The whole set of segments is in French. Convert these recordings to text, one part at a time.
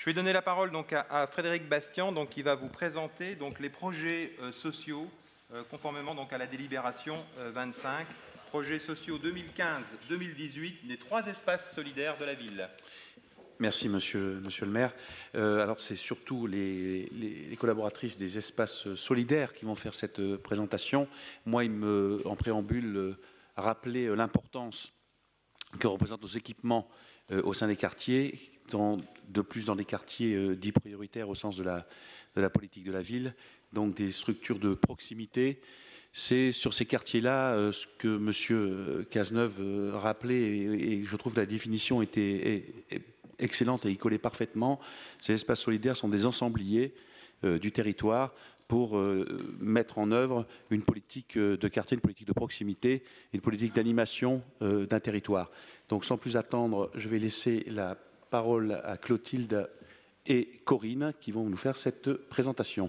Je vais donner la parole donc à Frédéric Bastian, donc, qui va vous présenter donc, les projets sociaux, conformément donc, à la délibération 25, projets sociaux 2015-2018 des 3 espaces solidaires de la ville. Merci, monsieur le maire. Alors, c'est surtout les collaboratrices des espaces solidaires qui vont faire cette présentation. Moi, en préambule, rappeler l'importance que représentent nos équipements au sein des quartiers, de plus dans des quartiers dits prioritaires au sens de la politique de la ville, donc des structures de proximité. C'est sur ces quartiers-là ce que M. Cazeneuve rappelait, et je trouve que la définition était excellente et y collait parfaitement. Ces espaces solidaires sont des ensembliers du territoire pour mettre en œuvre une politique de quartier, une politique de proximité, une politique d'animation d'un territoire. Donc sans plus attendre, je vais laisser la parole à Clotilde et Corinne qui vont nous faire cette présentation.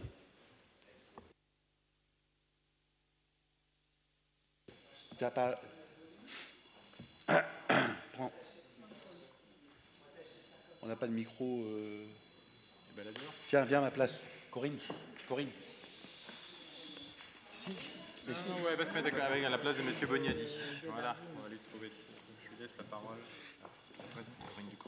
On n'a pas de micro. Tiens, viens à ma place. Corinne. Ici. Non, ouais, va se mettre à la place de M. Bognadi. Voilà, on va lui trouver. Je lui laisse la parole. Corinne Ducrot.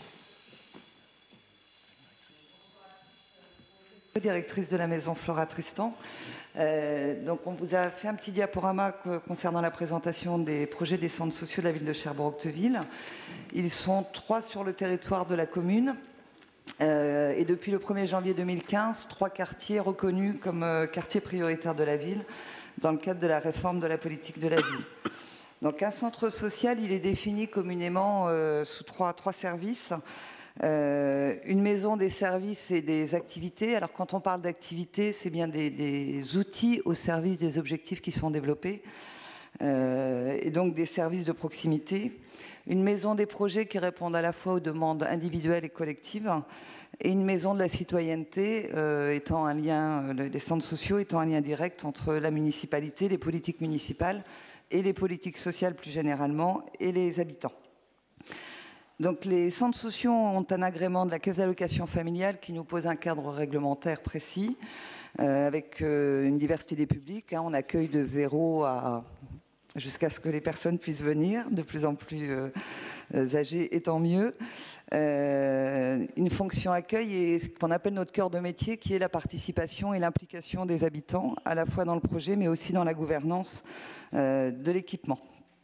Directrice de la maison Flora Tristan. Donc on vous a fait un petit diaporama concernant la présentation des projets des centres sociaux de la ville de Cherbourg-Octeville. Ils sont 3 sur le territoire de la commune. Et depuis le 1er janvier 2015, 3 quartiers reconnus comme quartiers prioritaires de la ville dans le cadre de la réforme de la politique de la ville. Donc un centre social, il est défini communément sous trois services. Une maison des services et des activités. Alors quand on parle d'activités, c'est bien des outils au service des objectifs qui sont développés et donc des services de proximité. Une maison des projets qui répondent à la fois aux demandes individuelles et collectives et une maison de la citoyenneté étant un lien, les centres sociaux étant un lien direct entre la municipalité, les politiques municipales et les politiques sociales plus généralement et les habitants. Donc les centres sociaux ont un agrément de la caisse d'allocation familiale qui nous pose un cadre réglementaire précis avec une diversité des publics. On accueille de 0 à jusqu'à ce que les personnes puissent venir, de plus en plus âgées et tant mieux. Une fonction accueil et ce qu'on appelle notre cœur de métier qui est la participation et l'implication des habitants à la fois dans le projet mais aussi dans la gouvernance de l'équipement.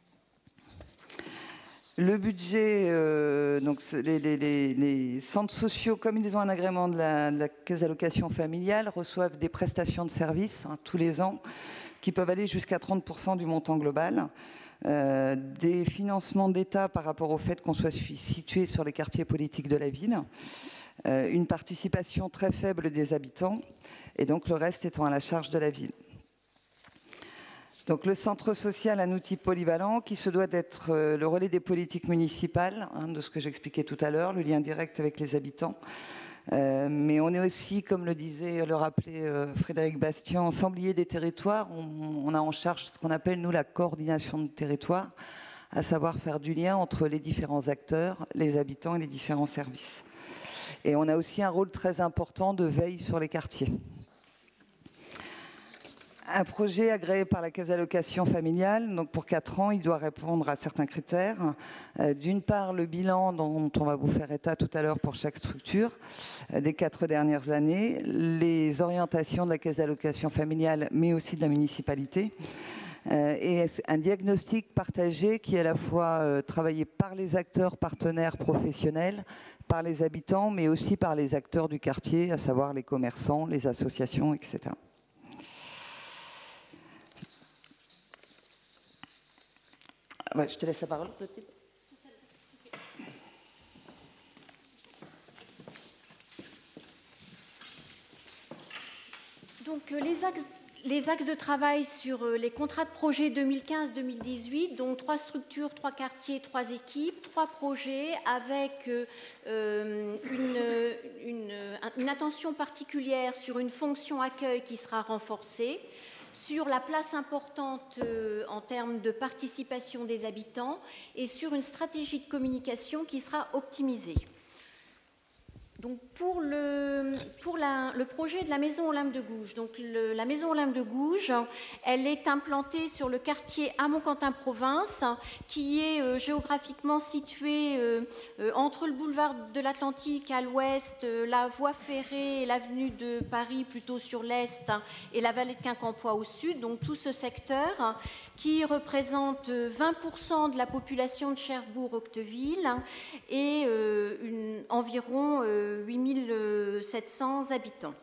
Le budget, donc les centres sociaux, comme ils ont un agrément de la caisse d'allocation familiale, reçoivent des prestations de services tous les ans qui peuvent aller jusqu'à 30% du montant global. Des financements d'État par rapport au fait qu'on soit situé sur les quartiers politiques de la ville. Une participation très faible des habitants et donc le reste étant à la charge de la ville. Donc le centre social, un outil polyvalent qui se doit d'être le relais des politiques municipales, de ce que j'expliquais tout à l'heure, le lien direct avec les habitants. Mais on est aussi, comme le rappelait Frédéric Bastian, ensemblier des territoires. On a en charge ce qu'on appelle, nous, la coordination de territoire, à savoir faire du lien entre les différents acteurs, les habitants et les différents services. Et on a aussi un rôle très important de veille sur les quartiers. Un projet agréé par la caisse d'allocation familiale, donc pour 4 ans, il doit répondre à certains critères. D'une part, le bilan dont on va vous faire état tout à l'heure pour chaque structure des 4 dernières années, les orientations de la caisse d'allocation familiale, mais aussi de la municipalité, et un diagnostic partagé qui est à la fois travaillé par les acteurs partenaires professionnels, par les habitants, mais aussi par les acteurs du quartier, à savoir les commerçants, les associations, etc. Ouais, je te laisse la parole, Clotilde. Donc, les axes de travail sur les contrats de projet 2015-2018, dont 3 structures, 3 quartiers, 3 équipes, 3 projets avec une attention particulière sur une fonction accueil qui sera renforcée, sur la place importante en termes de participation des habitants et sur une stratégie de communication qui sera optimisée. Donc pour le projet de la maison Olympe de Gouges, donc la maison Olympe de Gouges, elle est implantée sur le quartier Amont-Quentin-Province, qui est géographiquement situé entre le boulevard de l'Atlantique à l'ouest, la voie ferrée et l'avenue de Paris plutôt sur l'est, et la vallée de Quincampoix au sud. Donc tout ce secteur qui représente 20% de la population de Cherbourg-Octeville et environ 8700 habitants.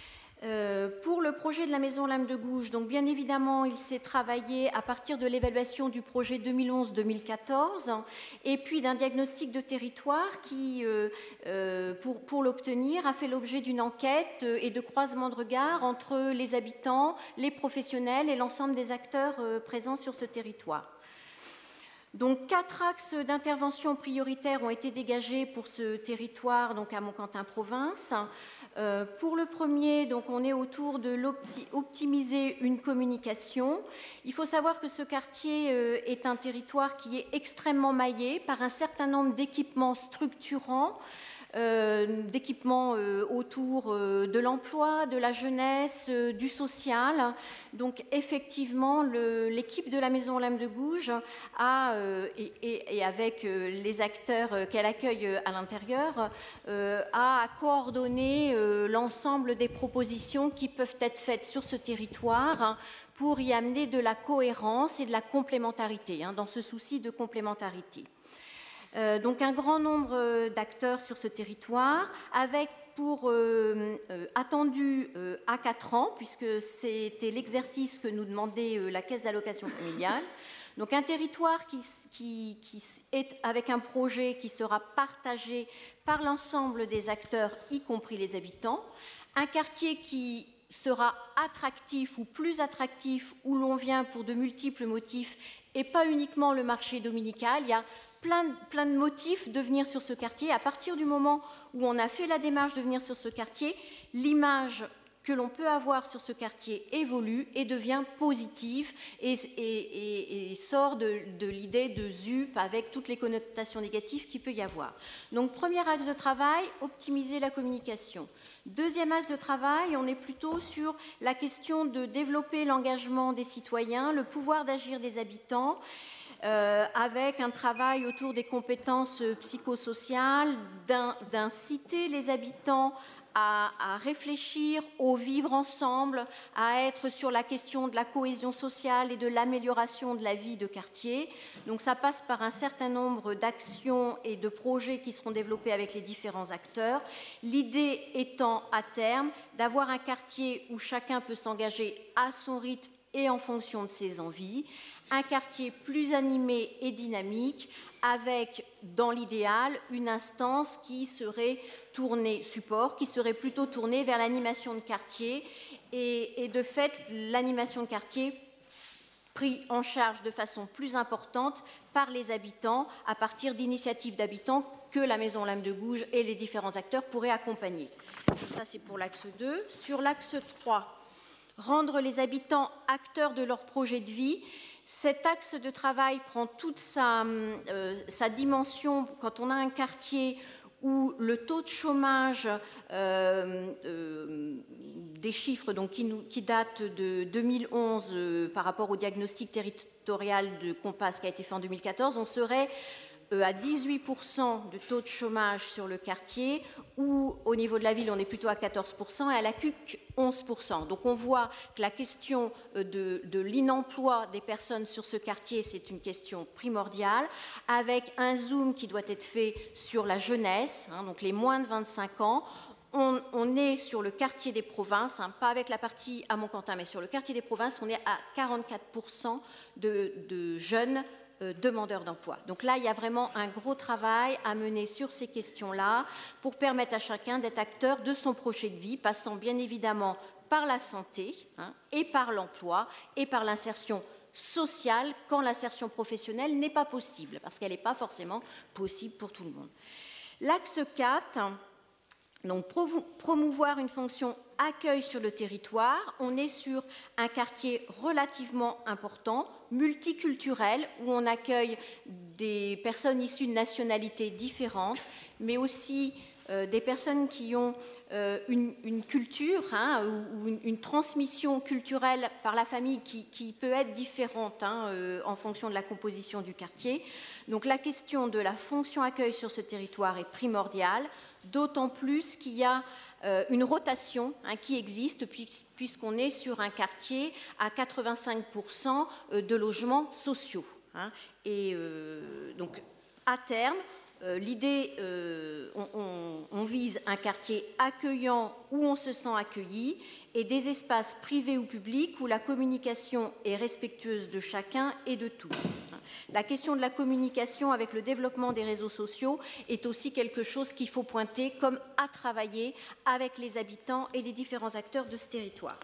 Pour le projet de la maison Olympe de Gouges, donc bien évidemment, il s'est travaillé à partir de l'évaluation du projet 2011-2014 et puis d'un diagnostic de territoire qui, pour l'obtenir, a fait l'objet d'une enquête et de croisements de regard entre les habitants, les professionnels et l'ensemble des acteurs présents sur ce territoire. Donc 4 axes d'intervention prioritaires ont été dégagés pour ce territoire, donc à Mont-Quentin-Province. Pour le premier, donc on est autour de l'optimiser une communication. Il faut savoir que ce quartier est un territoire qui est extrêmement maillé par un certain nombre d'équipements structurants, d'équipements autour de l'emploi, de la jeunesse, du social. Donc effectivement, l'équipe de la maison Olympe de Gouges a, et avec les acteurs qu'elle accueille à l'intérieur, a coordonné l'ensemble des propositions qui peuvent être faites sur ce territoire pour y amener de la cohérence et de la complémentarité, dans ce souci de complémentarité. Donc un grand nombre d'acteurs sur ce territoire, avec pour attendu à 4 ans, puisque c'était l'exercice que nous demandait la Caisse d'allocation familiale. Donc un territoire qui est avec un projet qui sera partagé par l'ensemble des acteurs, y compris les habitants. Un quartier qui sera attractif ou plus attractif, où l'on vient pour de multiples motifs et pas uniquement le marché dominical. Il y a plein de motifs de venir sur ce quartier. À partir du moment où on a fait la démarche de venir sur ce quartier, l'image que l'on peut avoir sur ce quartier évolue et devient positive et sort de l'idée de ZUP avec toutes les connotations négatives qu'il peut y avoir. Donc, premier axe de travail, optimiser la communication. Deuxième axe de travail, on est plutôt sur la question de développer l'engagement des citoyens, le pouvoir d'agir des habitants, avec un travail autour des compétences psychosociales, d'inciter les habitants à réfléchir au vivre ensemble, à être sur la question de la cohésion sociale et de l'amélioration de la vie de quartier. Donc ça passe par un certain nombre d'actions et de projets qui seront développés avec les différents acteurs. L'idée étant à terme d'avoir un quartier où chacun peut s'engager à son rythme et en fonction de ses envies, un quartier plus animé et dynamique avec, dans l'idéal, une instance qui serait tournée, support, qui serait plutôt tournée vers l'animation de quartier et de fait, l'animation de quartier pris en charge de façon plus importante par les habitants à partir d'initiatives d'habitants que la maison Olympe de Gouges et les différents acteurs pourraient accompagner. Ça, c'est pour l'axe 2. Sur l'axe 3, rendre les habitants acteurs de leur projet de vie. Cet axe de travail prend toute sa dimension quand on a un quartier où le taux de chômage, des chiffres donc, qui datent de 2011 par rapport au diagnostic territorial de Compass qui a été fait en 2014, on serait à 18% de taux de chômage sur le quartier, où au niveau de la ville, on est plutôt à 14%, et à la CUC, 11%. Donc on voit que la question de l'inemploi des personnes sur ce quartier, c'est une question primordiale, avec un zoom qui doit être fait sur la jeunesse, donc les moins de 25 ans. On est sur le quartier des provinces, pas avec la partie à Mont-Quentin, mais sur le quartier des provinces, on est à 44% de jeunes demandeurs d'emploi. Donc là, il y a vraiment un gros travail à mener sur ces questions-là pour permettre à chacun d'être acteur de son projet de vie, passant bien évidemment par la santé et par l'emploi et par l'insertion sociale quand l'insertion professionnelle n'est pas possible, parce qu'elle n'est pas forcément possible pour tout le monde. L'axe 4, donc promouvoir une fonction accueil sur le territoire. On est sur un quartier relativement important, multiculturel, où on accueille des personnes issues de nationalités différentes, mais aussi des personnes qui ont une culture ou une transmission culturelle par la famille qui peut être différente en fonction de la composition du quartier. Donc la question de la fonction accueil sur ce territoire est primordiale, d'autant plus qu'il y a une rotation qui existe puisqu'on est sur un quartier à 85% de logements sociaux. Et donc à terme, l'idée, on vise un quartier accueillant où on se sent accueilli et des espaces privés ou publics où la communication est respectueuse de chacun et de tous. La question de la communication avec le développement des réseaux sociaux est aussi quelque chose qu'il faut pointer comme à travailler avec les habitants et les différents acteurs de ce territoire.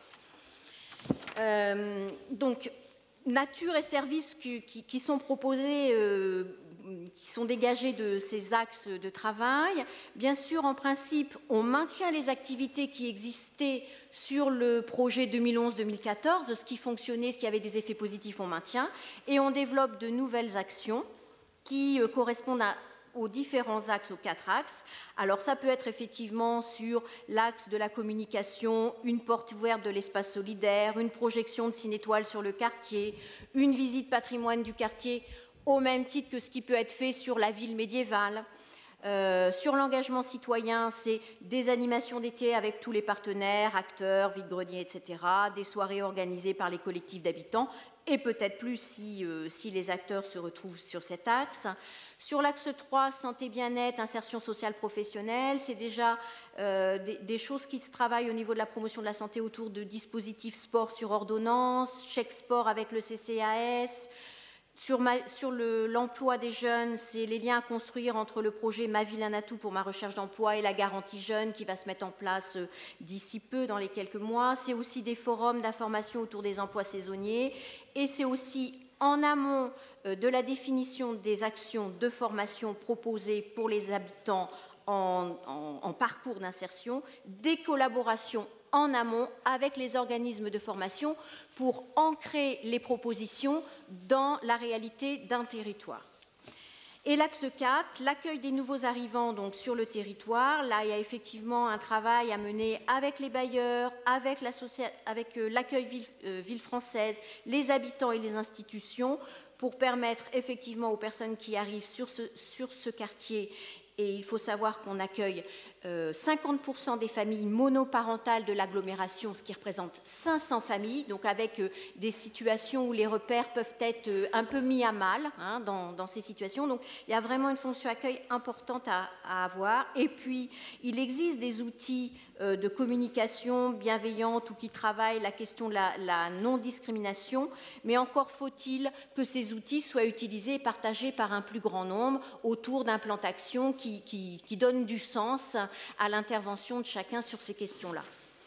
Donc, nature et services qui sont proposés, qui sont dégagés de ces axes de travail. Bien sûr, en principe, on maintient les activités qui existaient sur le projet 2011-2014, ce qui fonctionnait, ce qui avait des effets positifs, on maintient, et on développe de nouvelles actions qui correspondent aux différents axes, aux 4 axes. Alors ça peut être effectivement sur l'axe de la communication, une porte ouverte de l'espace solidaire, une projection de ciné-étoiles sur le quartier, une visite patrimoine du quartier au même titre que ce qui peut être fait sur la ville médiévale. Sur l'engagement citoyen, c'est des animations d'été avec tous les partenaires, acteurs, vide-greniers, etc., des soirées organisées par les collectifs d'habitants, et peut-être plus si les acteurs se retrouvent sur cet axe. Sur l'axe 3, santé, bien-être, insertion sociale professionnelle, c'est déjà des choses qui se travaillent au niveau de la promotion de la santé autour de dispositifs sport sur ordonnance, chèque sport avec le CCAS. Sur l'emploi des jeunes, c'est les liens à construire entre le projet Ma Ville un atout pour ma recherche d'emploi et la garantie jeune qui va se mettre en place d'ici peu, dans les quelques mois. C'est aussi des forums d'information autour des emplois saisonniers et c'est aussi en amont de la définition des actions de formation proposées pour les habitants en parcours d'insertion, des collaborations en amont avec les organismes de formation pour ancrer les propositions dans la réalité d'un territoire. Et l'axe 4, l'accueil des nouveaux arrivants donc, sur le territoire. Là, il y a effectivement un travail à mener avec les bailleurs, avec l'accueil ville française, les habitants et les institutions pour permettre effectivement aux personnes qui arrivent sur ce quartier. Et il faut savoir qu'on accueille 50% des familles monoparentales de l'agglomération, ce qui représente 500 familles, donc avec des situations où les repères peuvent être un peu mis à mal dans ces situations. Donc il y a vraiment une fonction accueil importante à avoir. Et puis, il existe des outils de communication bienveillante ou qui travaillent la question de la non-discrimination, mais encore faut-il que ces outils soient utilisés et partagés par un plus grand nombre autour d'un plan d'action qui donne du sens à l'intervention de chacun sur ces questions-là.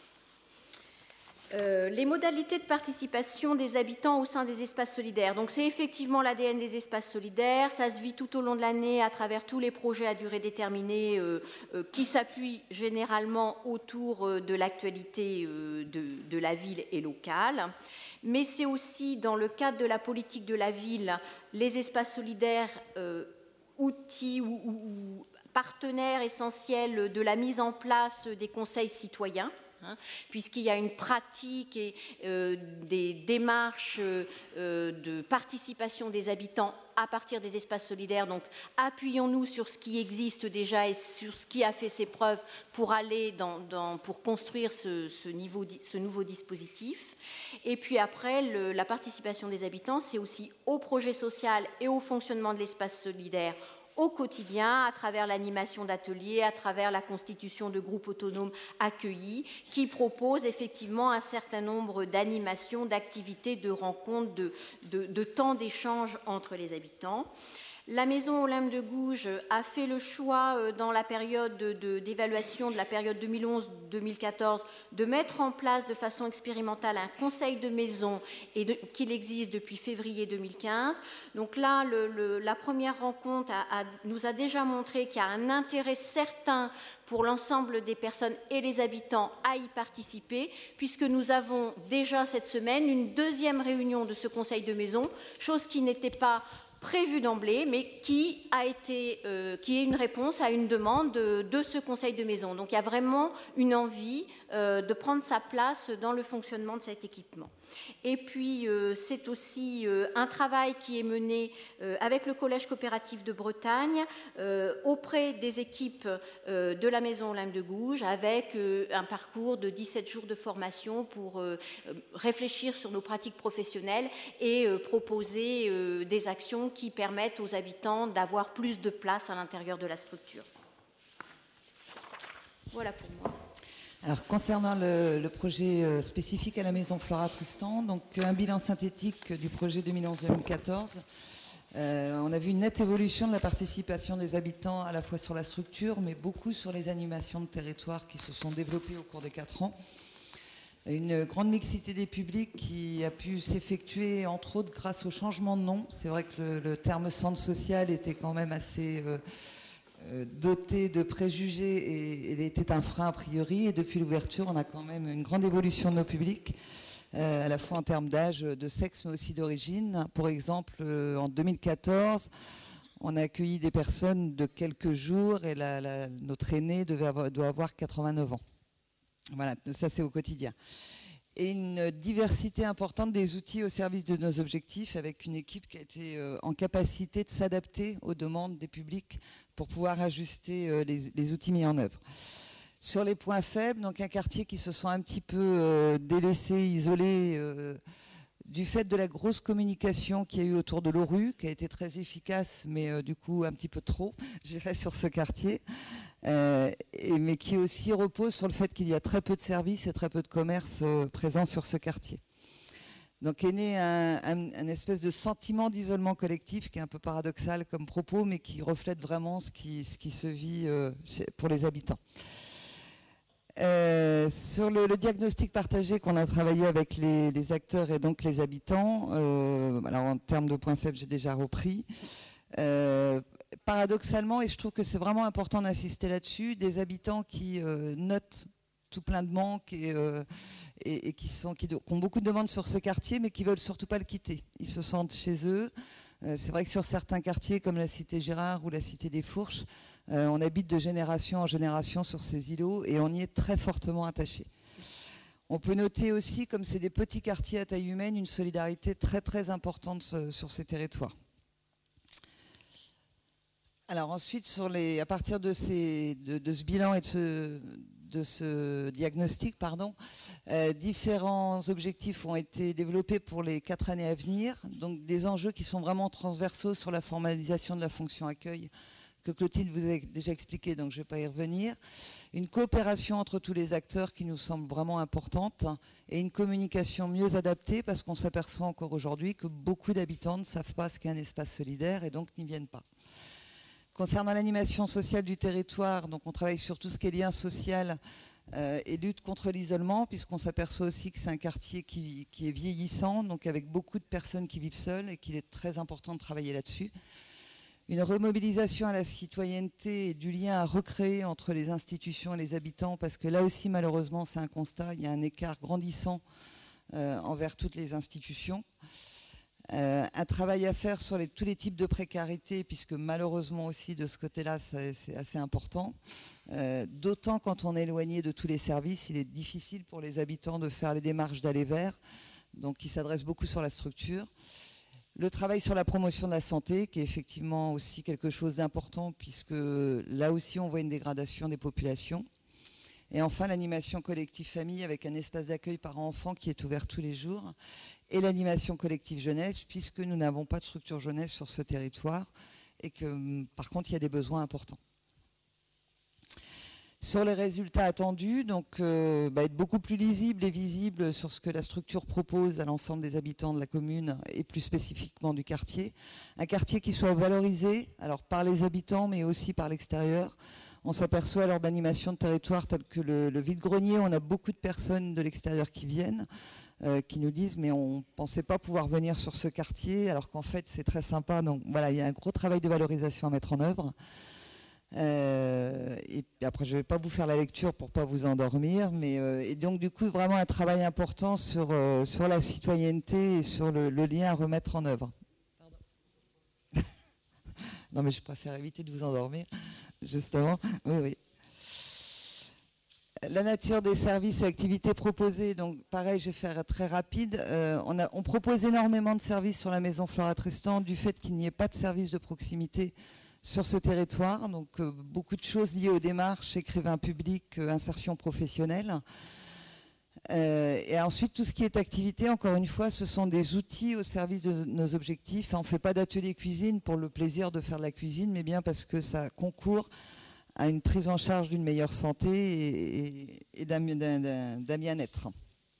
Les modalités de participation des habitants au sein des espaces solidaires. Donc c'est effectivement l'ADN des espaces solidaires, ça se vit tout au long de l'année à travers tous les projets à durée déterminée qui s'appuient généralement autour de l'actualité de la ville et locale. Mais c'est aussi dans le cadre de la politique de la ville, les espaces solidaires, outils ou partenaires essentiels de la mise en place des conseils citoyens, puisqu'il y a une pratique et des démarches de participation des habitants à partir des espaces solidaires. Donc, appuyons-nous sur ce qui existe déjà et sur ce qui a fait ses preuves pour aller pour construire ce nouveau dispositif. Et puis après, la participation des habitants, c'est aussi au projet social et au fonctionnement de l'espace solidaire au quotidien, à travers l'animation d'ateliers, à travers la constitution de groupes autonomes accueillis, qui proposent effectivement un certain nombre d'animations, d'activités, de rencontres, de temps d'échange entre les habitants. La Maison Olympe de Gouges a fait le choix, dans la période d'évaluation de la période 2011-2014, de mettre en place de façon expérimentale un conseil de maison qu'il existe depuis février 2015. Donc là, la première rencontre nous a déjà montré qu'il y a un intérêt certain pour l'ensemble des personnes et les habitants à y participer, puisque nous avons déjà cette semaine une deuxième réunion de ce conseil de maison, chose qui n'était pas prévu d'emblée, mais qui est une réponse à une demande de ce conseil de maison. Donc il y a vraiment une envie de prendre sa place dans le fonctionnement de cet équipement. Et puis c'est aussi un travail qui est mené avec le Collège coopératif de Bretagne auprès des équipes de la Maison Olympe de Gouges, avec un parcours de 17 jours de formation pour réfléchir sur nos pratiques professionnelles et proposer des actions qui permettent aux habitants d'avoir plus de place à l'intérieur de la structure. Voilà pour moi. Alors, concernant le projet spécifique à la Maison Flora Tristan, donc un bilan synthétique du projet 2011-2014. On a vu une nette évolution de la participation des habitants à la fois sur la structure, mais beaucoup sur les animations de territoire qui se sont développées au cours des 4 ans. Une grande mixité des publics qui a pu s'effectuer, entre autres, grâce au changement de nom. C'est vrai que le terme centre social était quand même assez doté de préjugés et était un frein a priori. Et depuis l'ouverture, on a quand même une grande évolution de nos publics, à la fois en termes d'âge, de sexe, mais aussi d'origine. Pour exemple, en 2014, on a accueilli des personnes de quelques jours et notre aîné doit avoir 89 ans. Voilà, ça c'est au quotidien. Et une diversité importante des outils au service de nos objectifs, avec une équipe qui a été en capacité de s'adapter aux demandes des publics pour pouvoir ajuster les outils mis en œuvre. Sur les points faibles, donc un quartier qui se sent un petit peu délaissé, isolé, du fait de la grosse communication qu'il y a eu autour de l'ORU, qui a été très efficace, mais du coup un petit peu trop, je dirais, sur ce quartier, mais qui aussi repose sur le fait qu'il y a très peu de services et très peu de commerces présents sur ce quartier. Donc est né un espèce de sentiment d'isolement collectif qui est un peu paradoxal comme propos, mais qui reflète vraiment ce qui se vit pour les habitants. Sur le diagnostic partagé qu'on a travaillé avec les acteurs et donc les habitants, alors en termes de points faibles, j'ai déjà repris. Paradoxalement, et je trouve que c'est vraiment important d'insister là-dessus, des habitants qui notent tout plein de manques et qui ont beaucoup de demandes sur ce quartier, mais qui ne veulent surtout pas le quitter. Ils se sentent chez eux. C'est vrai que sur certains quartiers, comme la cité Gérard ou la cité des Fourches, on habite de génération en génération sur ces îlots et on y est très fortement attaché. On peut noter aussi, comme c'est des petits quartiers à taille humaine, une solidarité très très importante sur ces territoires. Alors ensuite, à partir de ce bilan et de ce diagnostic, différents objectifs ont été développés pour les 4 années à venir. Donc des enjeux qui sont vraiment transversaux sur la formalisation de la fonction accueil, que Clotilde vous a déjà expliqué, donc je ne vais pas y revenir. Une coopération entre tous les acteurs qui nous semble vraiment importante et une communication mieux adaptée, parce qu'on s'aperçoit encore aujourd'hui que beaucoup d'habitants ne savent pas ce qu'est un espace solidaire et donc n'y viennent pas. Concernant l'animation sociale du territoire, donc on travaille sur tout ce qui est lien social et lutte contre l'isolement, puisqu'on s'aperçoit aussi que c'est un quartier qui est vieillissant, donc avec beaucoup de personnes qui vivent seules et qu'il est très important de travailler là-dessus. Une remobilisation à la citoyenneté et du lien à recréer entre les institutions et les habitants, parce que là aussi, malheureusement, c'est un constat, il y a un écart grandissant envers toutes les institutions. Un travail à faire sur tous les types de précarité, puisque malheureusement aussi de ce côté-là, c'est assez important. D'autant quand on est éloigné de tous les services, il est difficile pour les habitants de faire les démarches d'aller vers, donc ils s'adressent beaucoup sur la structure. Le travail sur la promotion de la santé, qui est effectivement aussi quelque chose d'important, puisque là aussi on voit une dégradation des populations. Et enfin, l'animation collective famille avec un espace d'accueil parents-enfants qui est ouvert tous les jours. Et l'animation collective jeunesse, puisque nous n'avons pas de structure jeunesse sur ce territoire et que, par contre, il y a des besoins importants. Sur les résultats attendus, donc être beaucoup plus lisible et visible sur ce que la structure propose à l'ensemble des habitants de la commune et plus spécifiquement du quartier. Un quartier qui soit valorisé, alors par les habitants mais aussi par l'extérieur. On s'aperçoit lors d'animations de territoire telles que le vide-grenier, on a beaucoup de personnes de l'extérieur qui viennent, qui nous disent mais on ne pensait pas pouvoir venir sur ce quartier alors qu'en fait c'est très sympa. Donc voilà, il y a un gros travail de valorisation à mettre en œuvre. Et après je ne vais pas vous faire la lecture pour ne pas vous endormir, mais et donc du coup vraiment un travail important sur la citoyenneté et sur le lien à remettre en œuvre. Non, mais je préfère éviter de vous endormir, justement. Oui, oui. La nature des services et activités proposés, donc pareil, je vais faire très rapide. On propose énormément de services sur la maison Flora Tristan du fait qu'il n'y ait pas de service de proximité sur ce territoire. Donc beaucoup de choses liées aux démarches, écrivain public, insertion professionnelle. Et ensuite, tout ce qui est activité, encore une fois, ce sont des outils au service de nos objectifs. On ne fait pas d'atelier cuisine pour le plaisir de faire de la cuisine, mais bien parce que ça concourt à une prise en charge d'une meilleure santé et d'un bien-être.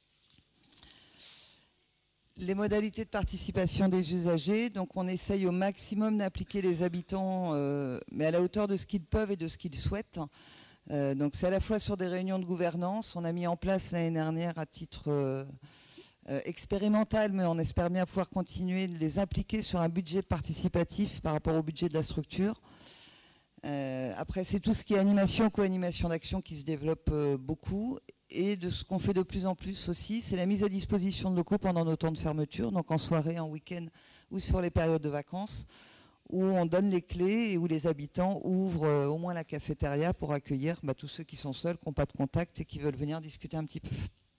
Les modalités de participation des usagers, donc on essaye au maximum d'impliquer les habitants, mais à la hauteur de ce qu'ils peuvent et de ce qu'ils souhaitent. Donc c'est à la fois sur des réunions de gouvernance. On a mis en place l'année dernière à titre expérimental, mais on espère bien pouvoir continuer de les impliquer sur un budget participatif par rapport au budget de la structure. Après, c'est tout ce qui est animation, co-animation d'action qui se développe beaucoup. Et de ce qu'on fait de plus en plus aussi, c'est la mise à disposition de locaux pendant nos temps de fermeture, donc en soirée, en week-end ou sur les périodes de vacances, où on donne les clés et où les habitants ouvrent au moins la cafétéria pour accueillir tous ceux qui sont seuls, qui n'ont pas de contact et qui veulent venir discuter un petit peu.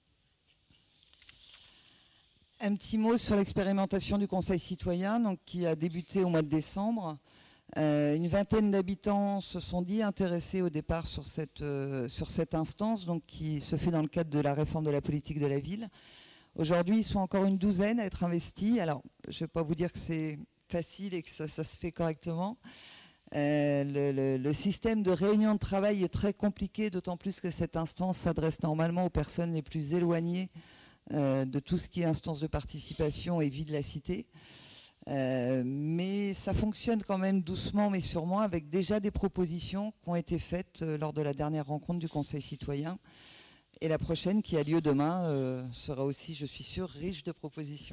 Un petit mot sur l'expérimentation du Conseil citoyen, donc, qui a débuté au mois de décembre. Une vingtaine d'habitants se sont dit intéressés au départ sur cette instance, donc, qui se fait dans le cadre de la réforme de la politique de la ville. Aujourd'hui, ils sont encore une douzaine à être investis. Alors, je ne vais pas vous dire que c'est facile et que ça se fait correctement. Le système de réunion de travail est très compliqué, d'autant plus que cette instance s'adresse normalement aux personnes les plus éloignées de tout ce qui est instance de participation et vie de la cité. Mais ça fonctionne quand même doucement mais sûrement, avec déjà des propositions qui ont été faites lors de la dernière rencontre du Conseil citoyen. Et la prochaine, qui a lieu demain, sera aussi, je suis sûre, riche de propositions.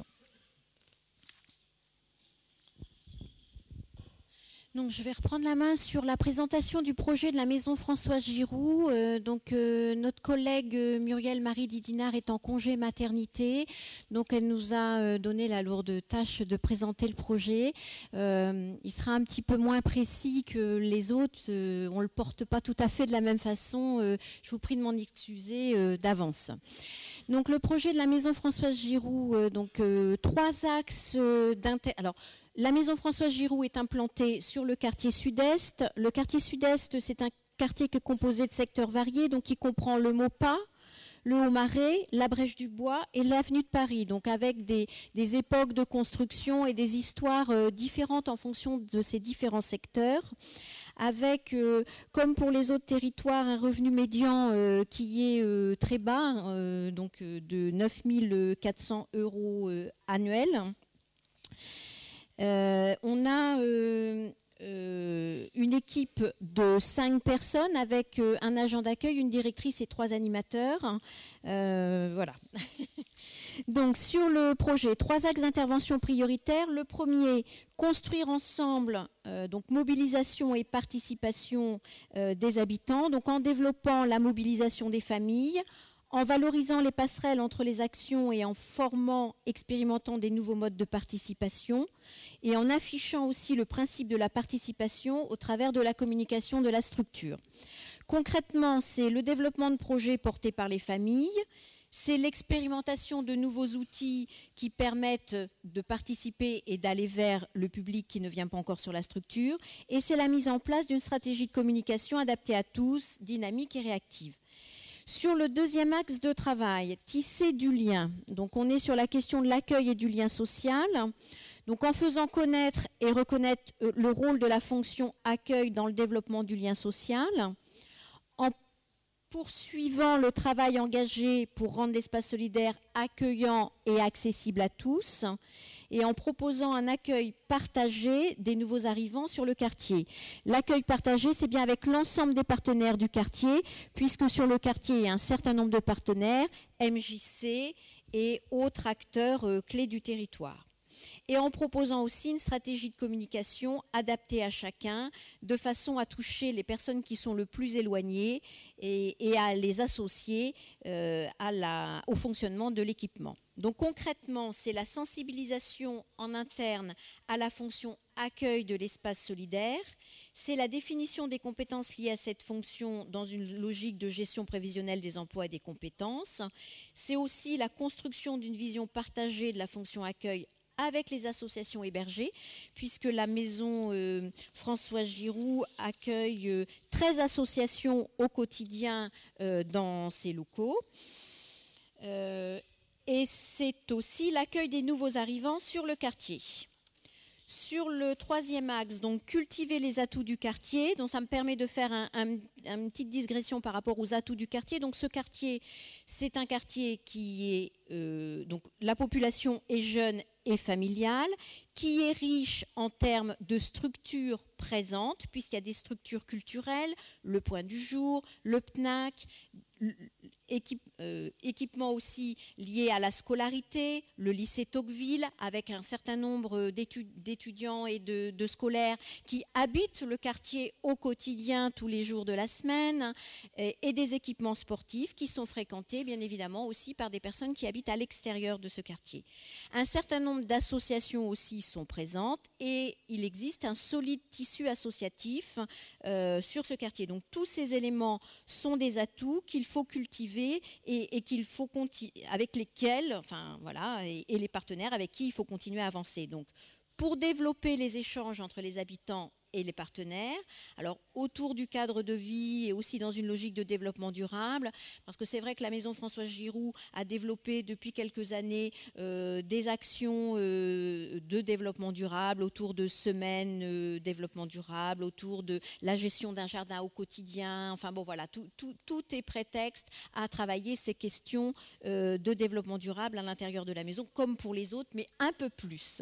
Donc, je vais reprendre la main sur la présentation du projet de la maison Françoise Giroud. Notre collègue Muriel Marie Didinard est en congé maternité. Donc, elle nous a donné la lourde tâche de présenter le projet. Il sera un petit peu moins précis que les autres. On ne le porte pas tout à fait de la même façon. Je vous prie de m'en excuser d'avance. Donc, le projet de la maison Françoise Giroud, trois axes d'intérêt. Alors, la maison Françoise Giroud est implantée sur le quartier sud-est. Le quartier sud-est, c'est un quartier qui est composé de secteurs variés, donc qui comprend le Maupas, le Haut-Marais, la Brèche du Bois et l'avenue de Paris, donc avec des époques de construction et des histoires différentes en fonction de ces différents secteurs, avec, comme pour les autres territoires, un revenu médian qui est très bas, de 9 400 € annuels. On a une équipe de 5 personnes avec un agent d'accueil, une directrice et 3 animateurs. Voilà. Donc sur le projet, 3 axes d'intervention prioritaires. Le premier, construire ensemble, donc mobilisation et participation des habitants, donc en développant la mobilisation des familles, en valorisant les passerelles entre les actions et en formant, expérimentant des nouveaux modes de participation, et en affichant aussi le principe de la participation au travers de la communication de la structure. Concrètement, c'est le développement de projets portés par les familles, c'est l'expérimentation de nouveaux outils qui permettent de participer et d'aller vers le public qui ne vient pas encore sur la structure, et c'est la mise en place d'une stratégie de communication adaptée à tous, dynamique et réactive. Sur le deuxième axe de travail, tisser du lien. Donc on est sur la question de l'accueil et du lien social. Donc en faisant connaître et reconnaître le rôle de la fonction accueil dans le développement du lien social, en poursuivant le travail engagé pour rendre l'espace solidaire accueillant et accessible à tous, et en proposant un accueil partagé des nouveaux arrivants sur le quartier. L'accueil partagé, c'est bien avec l'ensemble des partenaires du quartier, puisque sur le quartier, il y a un certain nombre de partenaires, MJC et autres acteurs clés du territoire. Et en proposant aussi une stratégie de communication adaptée à chacun, de façon à toucher les personnes qui sont le plus éloignées et à les associer au fonctionnement de l'équipement. Donc concrètement, c'est la sensibilisation en interne à la fonction accueil de l'espace solidaire. C'est la définition des compétences liées à cette fonction dans une logique de gestion prévisionnelle des emplois et des compétences. C'est aussi la construction d'une vision partagée de la fonction accueil avec les associations hébergées, puisque la maison François Giroud accueille 13 associations au quotidien dans ses locaux. Et c'est aussi l'accueil des nouveaux arrivants sur le quartier. Sur le troisième axe, donc cultiver les atouts du quartier, donc ça me permet de faire une petite digression par rapport aux atouts du quartier. Donc ce quartier, c'est un quartier qui est, donc la population est jeune et familiale, qui est riche en termes de structures présentes, puisqu'il y a des structures culturelles, le Point du Jour, le PNAC, équipements aussi liés à la scolarité, le lycée Tocqueville, avec un certain nombre d'étudiants et de scolaires qui habitent le quartier au quotidien tous les jours de la semaine, et des équipements sportifs qui sont fréquentés bien évidemment aussi par des personnes qui habitent à l'extérieur de ce quartier. Un certain nombre d'associations aussi sont présentes et il existe un solide tissu associatif sur ce quartier. Donc tous ces éléments sont des atouts qu'il faut cultiver et qu'il faut avec lesquels, enfin voilà, et les partenaires avec qui il faut continuer à avancer. Donc, pour développer les échanges entre les habitants et les partenaires, alors autour du cadre de vie et aussi dans une logique de développement durable, parce que c'est vrai que la maison François Giroud a développé depuis quelques années des actions de développement durable autour de semaines développement durable, autour de la gestion d'un jardin au quotidien, enfin bon voilà, tout est prétexte à travailler ces questions de développement durable à l'intérieur de la maison, comme pour les autres, mais un peu plus.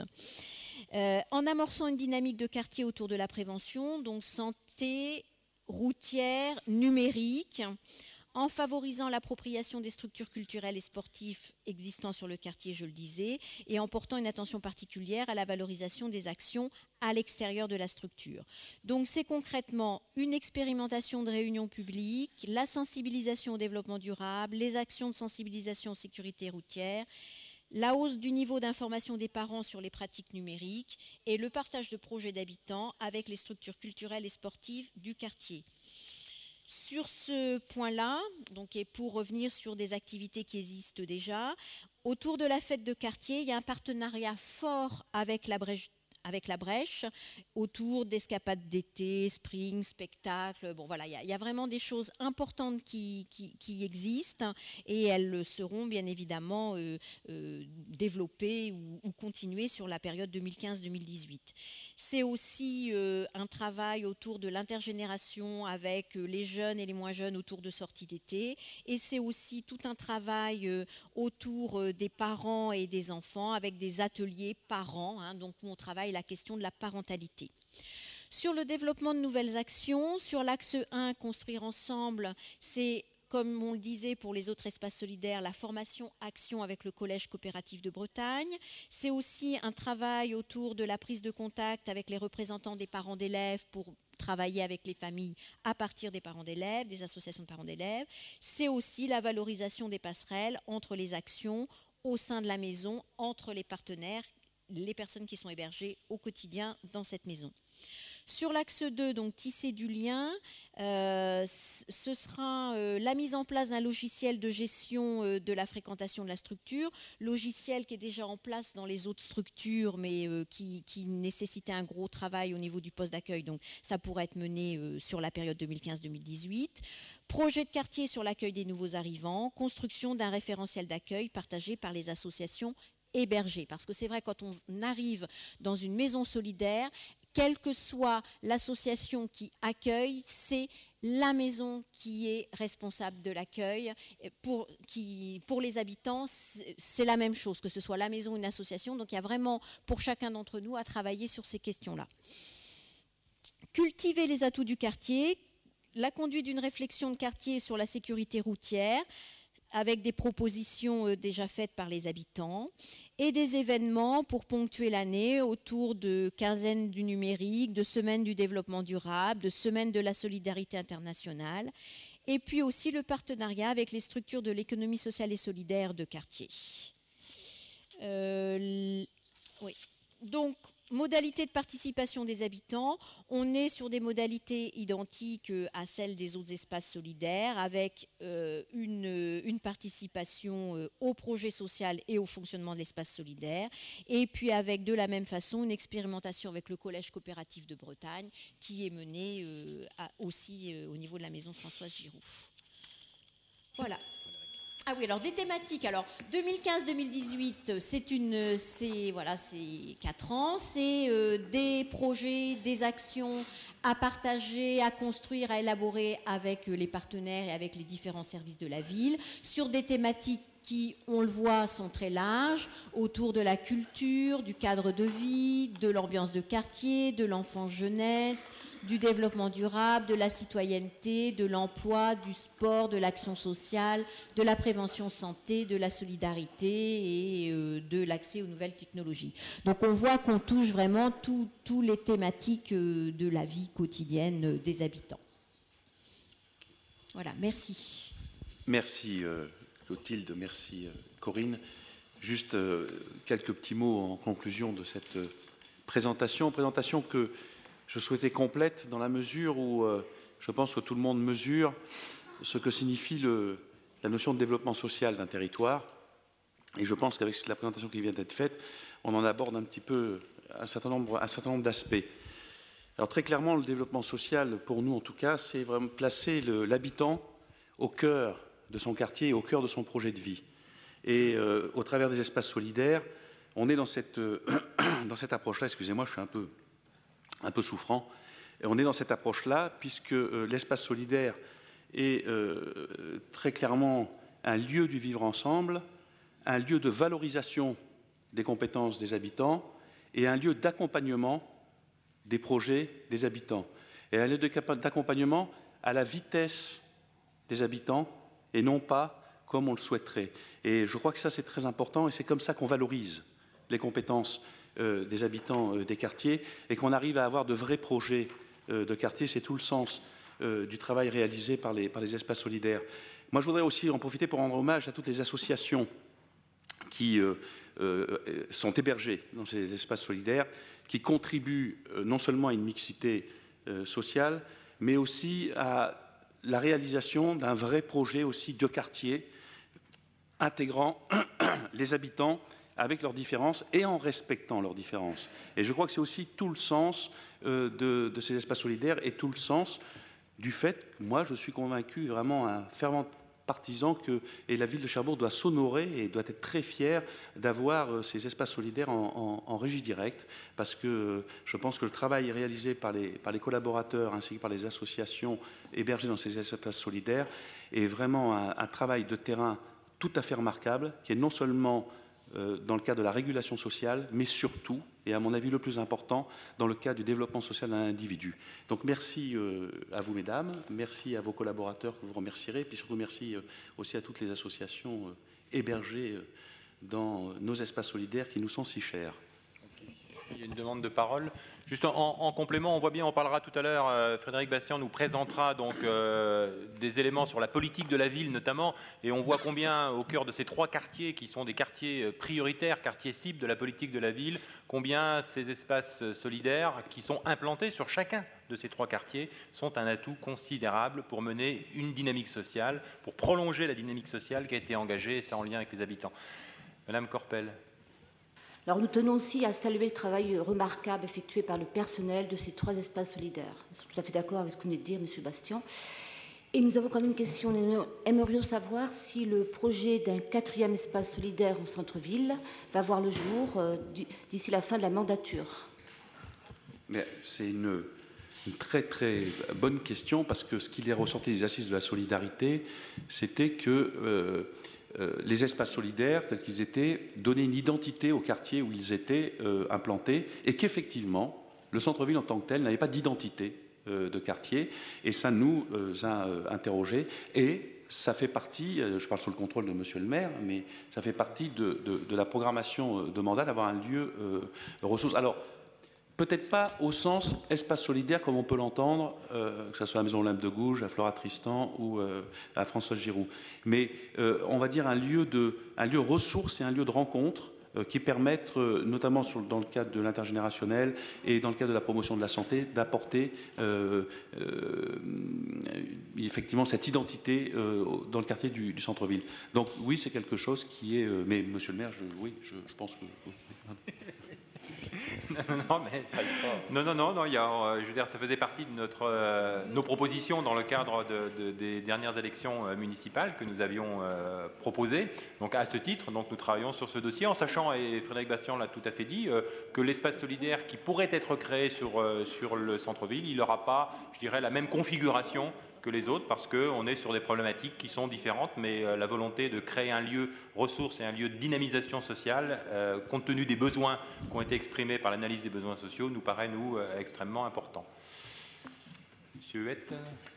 En amorçant une dynamique de quartier autour de la prévention, donc santé, routière, numérique, en favorisant l'appropriation des structures culturelles et sportives existant sur le quartier, je le disais, et en portant une attention particulière à la valorisation des actions à l'extérieur de la structure. Donc c'est concrètement une expérimentation de réunions publiques, la sensibilisation au développement durable, les actions de sensibilisation aux sécurités routières, la hausse du niveau d'information des parents sur les pratiques numériques et le partage de projets d'habitants avec les structures culturelles et sportives du quartier. Sur ce point-là, donc, et pour revenir sur des activités qui existent déjà, autour de la fête de quartier, il y a un partenariat fort avec la Brèche, autour d'escapades d'été, spring, spectacles. Bon, voilà, il y a vraiment des choses importantes qui existent et elles seront bien évidemment développées ou continuées sur la période 2015-2018. C'est aussi un travail autour de l'intergénération avec les jeunes et les moins jeunes autour de sorties d'été. Et c'est aussi tout un travail autour des parents et des enfants avec des ateliers parents, hein, donc où on travaille la question de la parentalité. Sur le développement de nouvelles actions, sur l'axe 1, construire ensemble, c'est, comme on le disait pour les autres espaces solidaires, la formation action avec le Collège coopératif de Bretagne. C'est aussi un travail autour de la prise de contact avec les représentants des parents d'élèves pour travailler avec les familles à partir des parents d'élèves, des associations de parents d'élèves. C'est aussi la valorisation des passerelles entre les actions au sein de la maison, entre les partenaires, les personnes qui sont hébergées au quotidien dans cette maison. Sur l'axe 2, donc tisser du lien, ce sera la mise en place d'un logiciel de gestion de la fréquentation de la structure, logiciel qui est déjà en place dans les autres structures, mais qui nécessitait un gros travail au niveau du poste d'accueil, donc ça pourrait être mené sur la période 2015-2018. Projet de quartier sur l'accueil des nouveaux arrivants, construction d'un référentiel d'accueil partagé par les associations hébergées. Parce que c'est vrai, quand on arrive dans une maison solidaire, quelle que soit l'association qui accueille, c'est la maison qui est responsable de l'accueil. Pour les habitants, c'est la même chose, que ce soit la maison ou une association. Donc il y a vraiment, pour chacun d'entre nous, à travailler sur ces questions-là. Cultiver les atouts du quartier, la conduite d'une réflexion de quartier sur la sécurité routière, avec des propositions déjà faites par les habitants, et des événements pour ponctuer l'année autour de quinzaines du numérique, de semaines du développement durable, de semaines de la solidarité internationale, et puis aussi le partenariat avec les structures de l'économie sociale et solidaire de quartier. Oui. Donc, modalité de participation des habitants, on est sur des modalités identiques à celles des autres espaces solidaires, avec une participation au projet social et au fonctionnement de l'espace solidaire, et puis avec de la même façon une expérimentation avec le Collège coopératif de Bretagne, qui est menée aussi au niveau de la maison Françoise Giroud. Voilà. Ah oui, alors des thématiques. Alors 2015-2018, c'est 4 ans. C'est des projets, des actions à partager, à construire, à élaborer avec les partenaires et avec les différents services de la ville sur des thématiques qui, on le voit, sont très larges, autour de la culture, du cadre de vie, de l'ambiance de quartier, de l'enfance-jeunesse, du développement durable, de la citoyenneté, de l'emploi, du sport, de l'action sociale, de la prévention santé, de la solidarité et de l'accès aux nouvelles technologies. Donc on voit qu'on touche vraiment toutes les thématiques de la vie quotidienne des habitants. Voilà, merci. Merci Clotilde, merci Corinne. Juste quelques petits mots en conclusion de cette présentation que je souhaitais complète dans la mesure où je pense que tout le monde mesure ce que signifie la notion de développement social d'un territoire. Et je pense qu'avec la présentation qui vient d'être faite, on en aborde un petit peu un certain nombre d'aspects. Alors très clairement, le développement social, pour nous en tout cas, c'est vraiment placer l'habitant au cœur de son quartier et au cœur de son projet de vie. Et au travers des espaces solidaires, on est dans cette approche-là. Excusez-moi, je suis un peu souffrant. Et on est dans cette approche-là, puisque l'espace solidaire est très clairement un lieu du vivre ensemble, un lieu de valorisation des compétences des habitants et un lieu d'accompagnement des projets des habitants. Et un lieu d'accompagnement à la vitesse des habitants et non pas comme on le souhaiterait. Et je crois que ça, c'est très important et c'est comme ça qu'on valorise les compétences des habitants des quartiers et qu'on arrive à avoir de vrais projets de quartier. C'est tout le sens du travail réalisé par les espaces solidaires. Moi, je voudrais aussi en profiter pour rendre hommage à toutes les associations qui sont hébergées dans ces espaces solidaires, qui contribuent non seulement à une mixité sociale, mais aussi à la réalisation d'un vrai projet aussi de quartier, intégrant les habitants avec leurs différences et en respectant leurs différences. Et je crois que c'est aussi tout le sens de ces espaces solidaires et tout le sens du fait que moi, je suis convaincu, vraiment un fervent partisan et la ville de Cherbourg doit s'honorer et doit être très fière d'avoir ces espaces solidaires en régie directe, parce que je pense que le travail réalisé par les collaborateurs ainsi que par les associations hébergées dans ces espaces solidaires est vraiment un travail de terrain tout à fait remarquable, qui est non seulement dans le cadre de la régulation sociale, mais surtout, et à mon avis le plus important, dans le cadre du développement social d'un individu. Donc merci à vous, mesdames, merci à vos collaborateurs que vous remercierez, puis surtout merci aussi à toutes les associations hébergées dans nos espaces solidaires qui nous sont si chers. Il y a une demande de parole. Juste en complément, on voit bien, on parlera tout à l'heure, Frédéric Bastien nous présentera donc des éléments sur la politique de la ville notamment, et on voit combien au cœur de ces 3 quartiers qui sont des quartiers prioritaires, quartiers cibles de la politique de la ville, combien ces espaces solidaires qui sont implantés sur chacun de ces 3 quartiers sont un atout considérable pour mener une dynamique sociale, pour prolonger la dynamique sociale qui a été engagée, et c'est en lien avec les habitants. Madame Corpel. Alors nous tenons aussi à saluer le travail remarquable effectué par le personnel de ces 3 espaces solidaires. Nous sommes tout à fait d'accord avec ce que vous venez de dire, Monsieur Bastien. Et nous avons quand même une question. Nous aimerions savoir si le projet d'un 4e espace solidaire au centre-ville va voir le jour d'ici la fin de la mandature. C'est une très très bonne question, parce que ce qu'il est ressorti des assises de la solidarité, c'était que les espaces solidaires, tels qu'ils étaient, donnaient une identité au quartier où ils étaient implantés, et qu'effectivement, le centre-ville en tant que tel n'avait pas d'identité de quartier, et ça nous a interrogés, et ça fait partie, je parle sous le contrôle de Monsieur le maire, mais ça fait partie de la programmation de mandat d'avoir un lieu ressource. Alors, peut-être pas au sens espace solidaire comme on peut l'entendre, que ce soit à la Maison Olympe de Gouges, à Flora Tristan ou à Françoise Giroud. Mais on va dire un lieu ressource et un lieu de rencontre qui permettent, notamment dans le cadre de l'intergénérationnel et dans le cadre de la promotion de la santé, d'apporter effectivement cette identité dans le quartier du centre-ville. Donc oui, c'est quelque chose qui est... mais monsieur le maire, je pense que... Non, il y a, je veux dire, ça faisait partie de nos propositions dans le cadre des dernières élections municipales que nous avions proposées. Donc à ce titre, donc, nous travaillons sur ce dossier en sachant, et Frédéric Bastien l'a tout à fait dit, que l'espace solidaire qui pourrait être créé sur le centre-ville, il n'aura pas, je dirais, la même configuration que les autres, parce qu'on est sur des problématiques qui sont différentes, mais la volonté de créer un lieu ressource et un lieu de dynamisation sociale, compte tenu des besoins qui ont été exprimés par l'analyse des besoins sociaux, nous paraît, nous, extrêmement important. Monsieur Huette.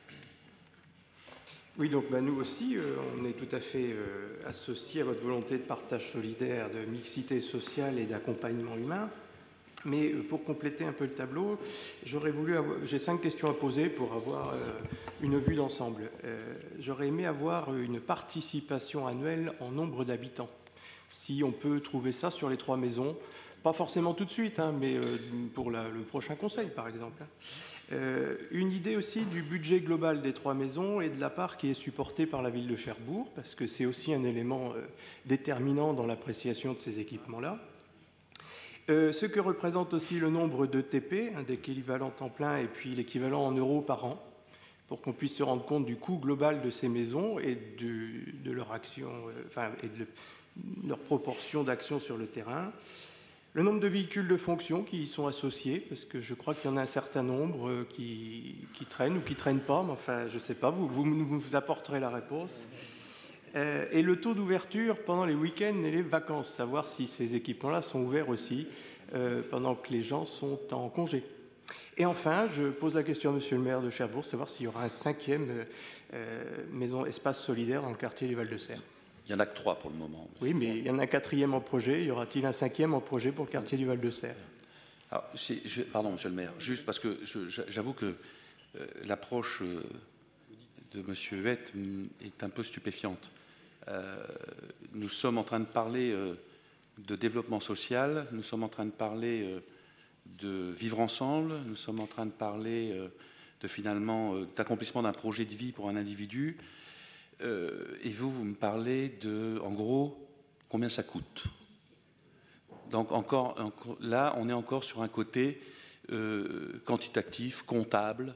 Oui, donc nous aussi, on est tout à fait associés à votre volonté de partage solidaire, de mixité sociale et d'accompagnement humain. Mais pour compléter un peu le tableau, j'ai 5 questions à poser pour avoir une vue d'ensemble. J'aurais aimé avoir une participation annuelle en nombre d'habitants. Si on peut trouver ça sur les 3 maisons, pas forcément tout de suite, hein, mais pour le prochain conseil, par exemple. Une idée aussi du budget global des 3 maisons et de la part qui est supportée par la ville de Cherbourg, parce que c'est aussi un élément déterminant dans l'appréciation de ces équipements-là. Ce que représente aussi le nombre de TP, d'équivalent temps plein, et puis l'équivalent en euros par an, pour qu'on puisse se rendre compte du coût global de ces maisons et de leur action, et de leur proportion d'action sur le terrain. Le nombre de véhicules de fonction qui y sont associés, parce que je crois qu'il y en a un certain nombre qui traînent ou qui ne traînent pas, mais enfin, je ne sais pas, vous apporterez la réponse. Et le taux d'ouverture pendant les week-ends et les vacances, savoir si ces équipements-là sont ouverts aussi pendant que les gens sont en congé. Et enfin, je pose la question à monsieur le maire de Cherbourg, savoir s'il y aura un 5e maison espace solidaire dans le quartier du Val-de-Serre. Il n'y en a que 3 pour le moment. Oui, mais il y en a un 4e en projet. Y aura-t-il un 5e en projet pour le quartier du Val-de-Serre? Pardon, monsieur le maire, juste parce que j'avoue que l'approche de monsieur Huette est un peu stupéfiante. Nous sommes en train de parler de développement social, nous sommes en train de parler de vivre ensemble, nous sommes en train de parler d'accomplissement d'un projet de vie pour un individu, et vous me parlez en gros, combien ça coûte. Donc là, on est encore sur un côté quantitatif, comptable.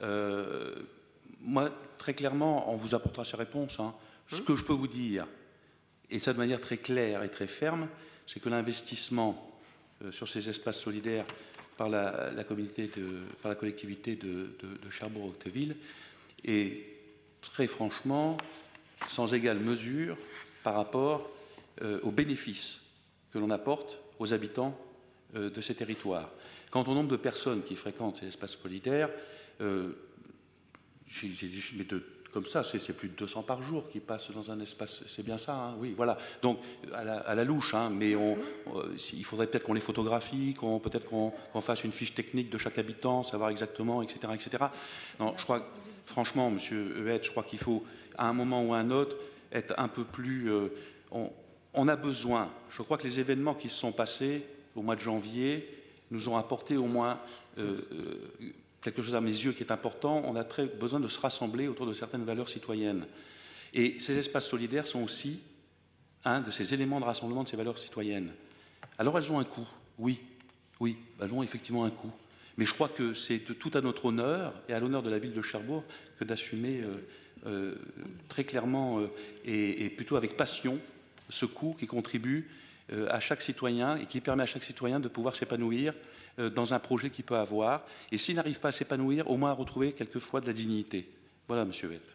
Moi, très clairement, on vous apportera ces réponses, hein. Ce que je peux vous dire, et ça de manière très claire et très ferme, c'est que l'investissement sur ces espaces solidaires par la collectivité de Cherbourg-Octeville est très franchement sans égale mesure par rapport aux bénéfices que l'on apporte aux habitants de ces territoires. Quant au nombre de personnes qui fréquentent ces espaces solidaires, comme ça, c'est plus de 200 par jour qui passent dans un espace, c'est bien ça, hein, oui, voilà. Donc, à la louche, hein, mais il faudrait peut-être qu'on les photographie, peut-être qu'on fasse une fiche technique de chaque habitant, savoir exactement, etc., etc. Non, je crois, franchement, monsieur Huette, je crois qu'il faut, à un moment ou à un autre, être un peu plus... on a besoin, je crois que les événements qui se sont passés au mois de janvier nous ont apporté au moins... quelque chose à mes yeux qui est important, on a très besoin de se rassembler autour de certaines valeurs citoyennes. Et ces espaces solidaires sont aussi un de ces éléments de rassemblement de ces valeurs citoyennes. Alors elles ont un coût, oui, elles ont effectivement un coût. Mais je crois que c'est tout à notre honneur et à l'honneur de la ville de Cherbourg que d'assumer très clairement et plutôt avec passion ce coût qui contribue à chaque citoyen et qui permet à chaque citoyen de pouvoir s'épanouir dans un projet qu'il peut avoir, et s'il n'arrive pas à s'épanouir, au moins à retrouver quelquefois de la dignité. Voilà, monsieur Huette.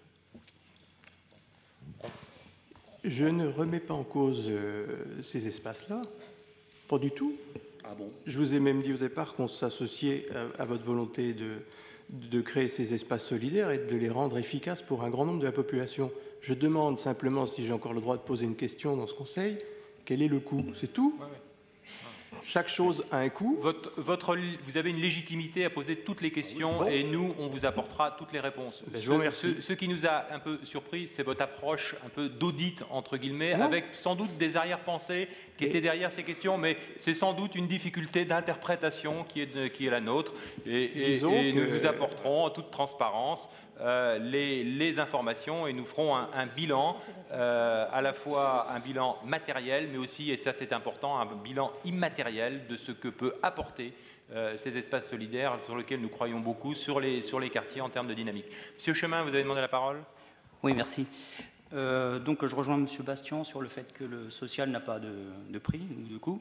Je ne remets pas en cause ces espaces-là, pas du tout. Ah bon? Je vous ai même dit au départ qu'on s'associait à votre volonté de créer ces espaces solidaires et de les rendre efficaces pour un grand nombre de la population. Je demande simplement, si j'ai encore le droit de poser une question dans ce conseil, quel est le coût? C'est tout. chaque chose a un coût. Vous avez une légitimité à poser toutes les questions bon. et nous, on vous apportera toutes les réponses. Je vous remercie. Ce qui nous a un peu surpris, c'est votre approche un peu d'audit, entre guillemets, Non. avec sans doute des arrière-pensées qui étaient derrière ces questions, mais c'est sans doute une difficulté d'interprétation qui est la nôtre. Et nous vous apporterons en toute transparence les informations et nous ferons un bilan, à la fois un bilan matériel, mais aussi, et ça c'est important, un bilan immatériel de ce que peut apporter ces espaces solidaires sur lesquels nous croyons beaucoup sur les quartiers en termes de dynamique. Monsieur Chemin, vous avez demandé la parole. Oui, merci. Donc je rejoins M. Bastien sur le fait que le social n'a pas de prix ou de coût.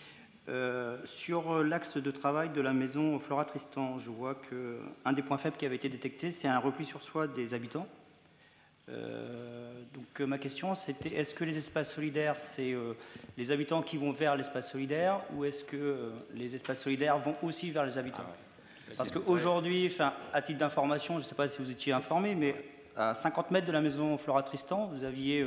Sur l'axe de travail de la maison Flora Tristan, je vois qu'un des points faibles qui avait été détecté, c'est un repli sur soi des habitants. Donc ma question, c'était est-ce que les espaces solidaires, c'est les habitants qui vont vers l'espace solidaire ou est-ce que les espaces solidaires vont aussi vers les habitants? Parce qu'aujourd'hui, à titre d'information, je ne sais pas si vous étiez informé, mais à 50 mètres de la maison Flora Tristan, vous aviez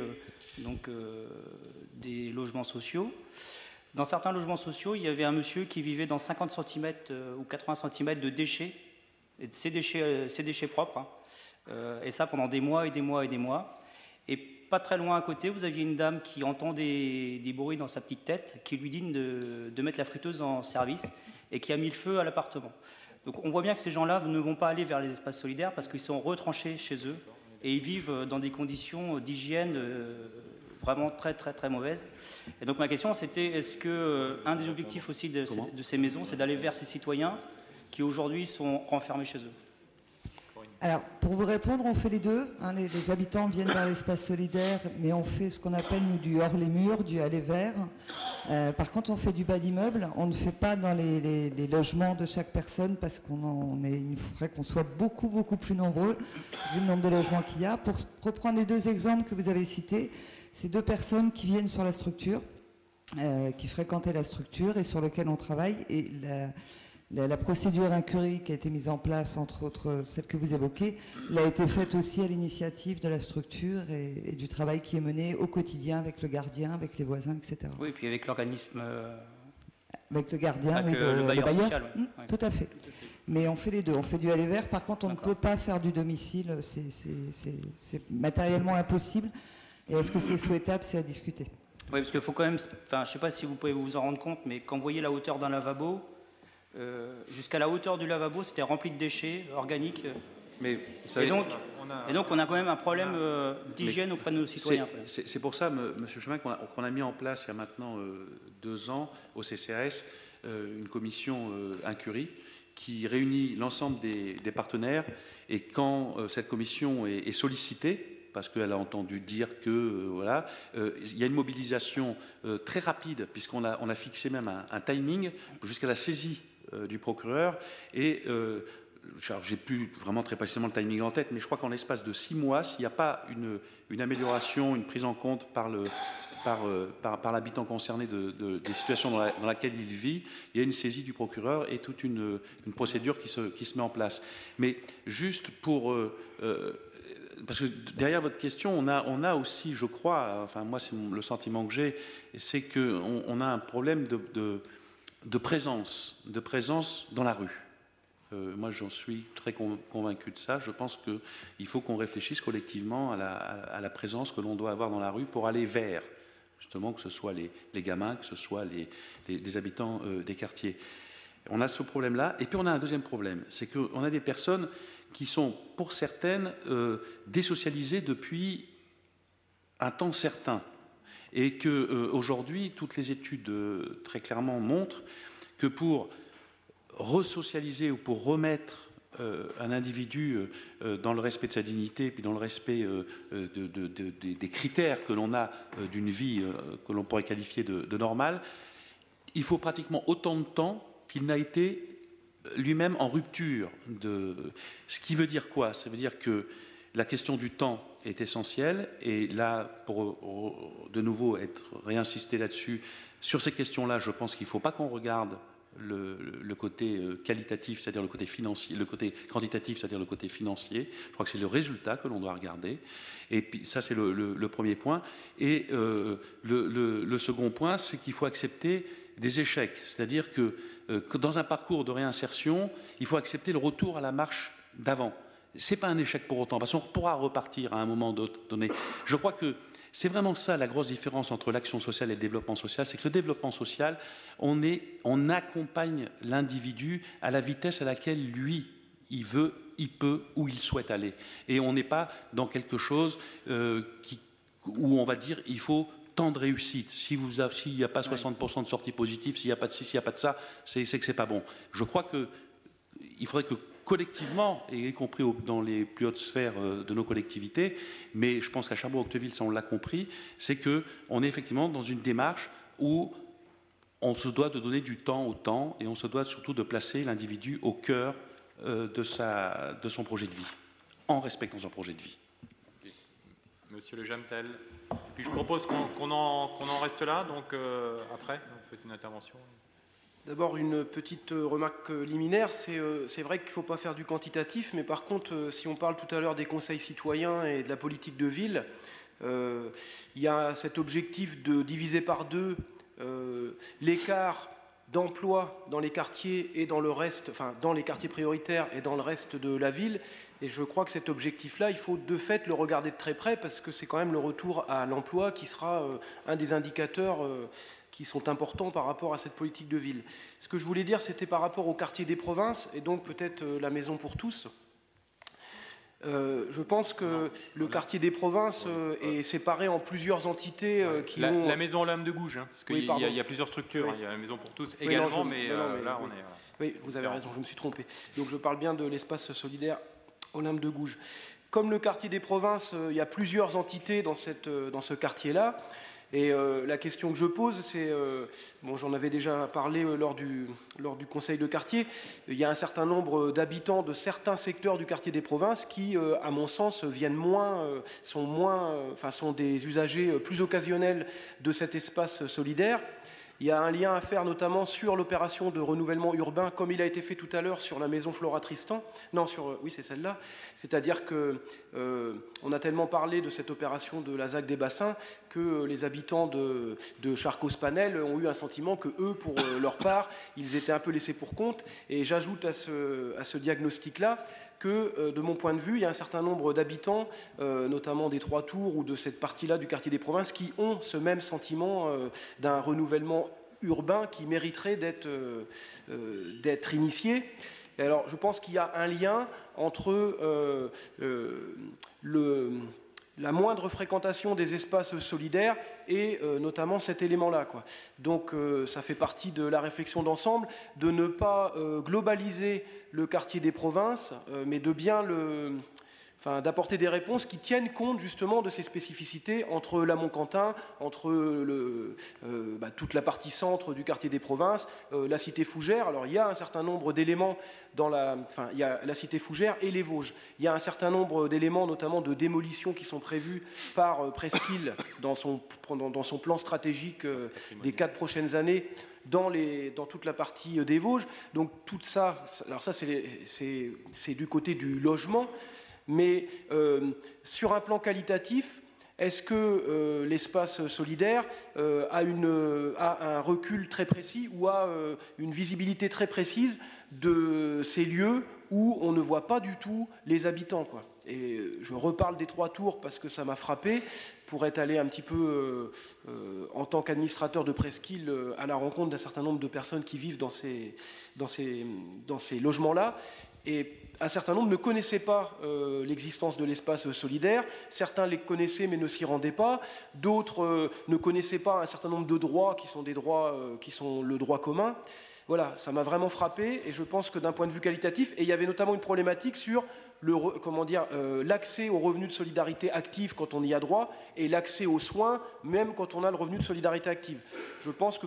des logements sociaux. Dans certains logements sociaux, il y avait un monsieur qui vivait dans 50 cm ou 80 cm de déchets, et ces déchets propres, et ça pendant des mois et des mois et des mois. Et pas très loin à côté, vous aviez une dame qui entend des bruits dans sa petite tête, qui lui dit de mettre la friteuse en service, et qui a mis le feu à l'appartement. Donc on voit bien que ces gens-là ne vont pas aller vers les espaces solidaires parce qu'ils sont retranchés chez eux, et ils vivent dans des conditions d'hygiène vraiment très très très mauvaises. Et donc ma question c'était, est-ce que un des objectifs aussi de ces maisons, c'est d'aller vers ces citoyens qui aujourd'hui sont renfermés chez eux? Alors, pour vous répondre, on fait les deux. Les habitants viennent vers l'espace solidaire, mais on fait ce qu'on appelle, nous, du hors les murs, du aller vers. Par contre, on fait du bas d'immeuble. On ne fait pas dans les logements de chaque personne parce il faudrait qu'on soit beaucoup, beaucoup plus nombreux, vu le nombre de logements qu'il y a. Pour reprendre les deux exemples que vous avez cités, c'est deux personnes qui viennent sur la structure, qui fréquentaient la structure et sur lesquelles on travaille. Et la procédure incurie qui a été mise en place, entre autres celle que vous évoquez, elle a été faite aussi à l'initiative de la structure et du travail qui est mené au quotidien avec le gardien, avec les voisins, etc. Oui, et puis avec l'organisme... Avec le gardien, avec le bailleur social. Ouais. Tout à fait. Mais on fait les deux. On fait du aller vers. Par contre, on ne peut pas faire du domicile. C'est matériellement impossible. Et est-ce que c'est souhaitable? C'est à discuter. Oui, parce qu'il faut quand même... Enfin, je ne sais pas si vous pouvez vous en rendre compte, mais quand vous voyez la hauteur d'un lavabo, jusqu'à la hauteur du lavabo, c'était rempli de déchets organiques. Mais vous savez, et donc, on a quand même un problème d'hygiène auprès de nos citoyens. C'est pour ça, Monsieur Chemin, qu'on a mis en place il y a maintenant 2 ans au CCAS une commission incurie qui réunit l'ensemble des partenaires. Et quand cette commission est sollicitée, parce qu'elle a entendu dire que il y a une mobilisation très rapide, puisqu'on a fixé même un timing jusqu'à la saisie du procureur. Et j'ai plus vraiment très précisément le timing en tête, mais je crois qu'en l'espace de 6 mois, s'il n'y a pas une amélioration, une prise en compte par l'habitant concerné des situations dans laquelle il vit, il y a une saisie du procureur et toute une procédure qui se met en place. Mais juste pour... parce que derrière votre question, on a aussi, je crois, enfin moi c'est le sentiment que j'ai, c'est qu'on a un problème de présence dans la rue. Moi j'en suis très convaincu de ça. Je pense qu'il faut qu'on réfléchisse collectivement à la présence que l'on doit avoir dans la rue pour aller vers, justement, que ce soit les gamins, que ce soit les habitants des quartiers. On a ce problème-là. Et puis on a un deuxième problème, c'est qu'on a des personnes qui sont, pour certaines, désocialisées depuis un temps certain. Et qu'aujourd'hui, toutes les études très clairement montrent que pour resocialiser ou pour remettre un individu dans le respect de sa dignité, puis dans le respect des critères que l'on a d'une vie que l'on pourrait qualifier de normale, il faut pratiquement autant de temps qu'il n'a été lui-même en rupture. Ce qui veut dire quoi? Ça veut dire que la question du temps est essentielle, et là, pour de nouveau être réinsisté là-dessus, sur ces questions-là, je pense qu'il ne faut pas qu'on regarde le côté qualitatif, c'est-à-dire le côté financier, le côté quantitatif, c'est-à-dire le côté financier. Je crois que c'est le résultat que l'on doit regarder. Et puis ça, c'est le premier point. Et le second point, c'est qu'il faut accepter des échecs. C'est-à-dire que dans un parcours de réinsertion, il faut accepter le retour à la marche d'avant. Ce n'est pas un échec pour autant, parce qu'on pourra repartir à un moment donné. Je crois que c'est vraiment ça la grosse différence entre l'action sociale et le développement social, c'est que le développement social, on accompagne l'individu à la vitesse à laquelle lui, il veut, il peut ou il souhaite aller. Et on n'est pas dans quelque chose où on va dire il faut tant de réussite. S'il n'y a pas 60% de sorties positives, s'il n'y a pas de ci, s'il n'y a pas de ça, c'est que ce n'est pas bon. Je crois qu'il faudrait que collectivement, et y compris dans les plus hautes sphères de nos collectivités, mais je pense qu'à Cherbourg-Octeville, ça on l'a compris, c'est qu'on est effectivement dans une démarche où on se doit de donner du temps au temps et on se doit surtout de placer l'individu au cœur de son projet de vie, en respectant son projet de vie. Okay. Monsieur Le Jamtel. Puis je propose qu'on en reste là, donc après, vous faites une intervention. D'abord, une petite remarque liminaire, c'est vrai qu'il ne faut pas faire du quantitatif, mais par contre, si on parle tout à l'heure des conseils citoyens et de la politique de ville, il y a cet objectif de diviser par deux l'écart d'emploi dans les quartiers et dans le reste, enfin dans les quartiers prioritaires et dans le reste de la ville. Et je crois que cet objectif-là, il faut de fait le regarder de très près parce que c'est quand même le retour à l'emploi qui sera un des indicateurs qui sont importants par rapport à cette politique de ville. Ce que je voulais dire, c'était par rapport au quartier des provinces et donc peut-être la maison pour tous. Je pense que le quartier des provinces est séparé en plusieurs entités qui ont... La maison Olympe de Gouges, hein, parce qu'il y a plusieurs structures. Oui. Il y a la maison pour tous également, mais là, on est... Oui, vous avez raison, je me suis trompé. Donc je parle bien de l'espace solidaire Olympe de Gouges. Comme le quartier des provinces, il y a plusieurs entités dans ce quartier-là. Et la question que je pose, c'est, bon, j'en avais déjà parlé lors du conseil de quartier, il y a un certain nombre d'habitants de certains secteurs du quartier des provinces qui, à mon sens, sont des usagers plus occasionnels de cet espace solidaire. Il y a un lien à faire notamment sur l'opération de renouvellement urbain, comme il a été fait tout à l'heure sur la maison Flora Tristan. Non, oui, c'est celle-là. C'est-à-dire qu'on a tellement parlé de cette opération de la ZAC des bassins que les habitants de Charcos-Panel ont eu un sentiment que eux, pour leur part, ils étaient un peu laissés pour compte. Et j'ajoute à ce diagnostic-là que, de mon point de vue, il y a un certain nombre d'habitants, notamment des Trois Tours ou de cette partie-là du quartier des provinces, qui ont ce même sentiment d'un renouvellement urbain qui mériterait d'être initié. Et alors, je pense qu'il y a un lien entre la moindre fréquentation des espaces solidaires et notamment cet élément-là, quoi. Donc ça fait partie de la réflexion d'ensemble, de ne pas globaliser le quartier des provinces, mais de bien d'apporter des réponses qui tiennent compte justement de ces spécificités entre la Montquentin, entre toute la partie centre du quartier des provinces, la cité Fougères. Alors il y a un certain nombre d'éléments il y a la cité Fougères et les Vosges. Il y a un certain nombre d'éléments, notamment de démolition, qui sont prévus par Presqu'île dans son plan stratégique des 4 prochaines années dans toute la partie des Vosges. Donc tout ça, alors ça c'est du côté du logement. Mais sur un plan qualitatif, est-ce que l'espace solidaire a un recul très précis ou a une visibilité très précise de ces lieux où on ne voit pas du tout les habitants, quoi. Et je reparle des Trois Tours parce que ça m'a frappé, pour être allé un petit peu en tant qu'administrateur de Presqu'île à la rencontre d'un certain nombre de personnes qui vivent dans ces logements-là. Et un certain nombre ne connaissaient pas l'existence de l'espace solidaire. Certains les connaissaient mais ne s'y rendaient pas. D'autres ne connaissaient pas un certain nombre de droits qui sont le droit commun. Voilà, ça m'a vraiment frappé et je pense que d'un point de vue qualitatif, et il y avait notamment une problématique sur l'accès aux revenus de solidarité active quand on y a droit et l'accès aux soins même quand on a le revenu de solidarité active. Je pense que